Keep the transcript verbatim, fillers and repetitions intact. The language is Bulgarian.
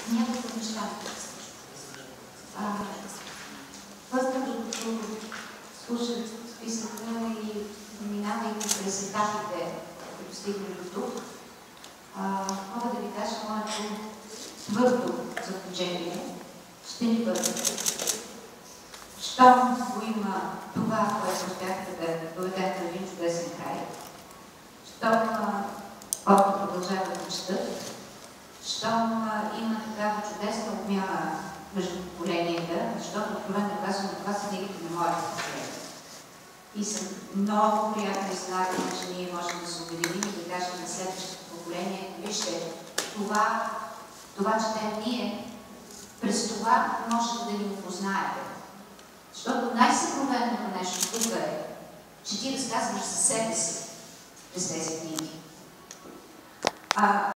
няколко неща. Просто докато слушах списъка и минавайки през етапите, като стигна до тук, мога да ви кажа моето твърдо заключение. Ще ни бъде. Щом го има това, което успяхте да доведем до един чудесен край, щом хората продължават да четат, щом има такава чудесна обмяна между поколенията, защото откровено казвам, това са книгите на моята поколение. И съм много приятно изненадана, че ние можем да се обединим и да кажем на следващото поколение: вижте, това, това четем ние, през това можете да ни опознаете. Защото най-съкровенното нещо тук е, че ти разказваш за себе си през тези книги. А,